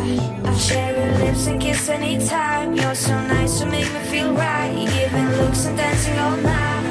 I share your lips and kiss anytime. You're so nice to make me feel right. Giving looks and dancing all night.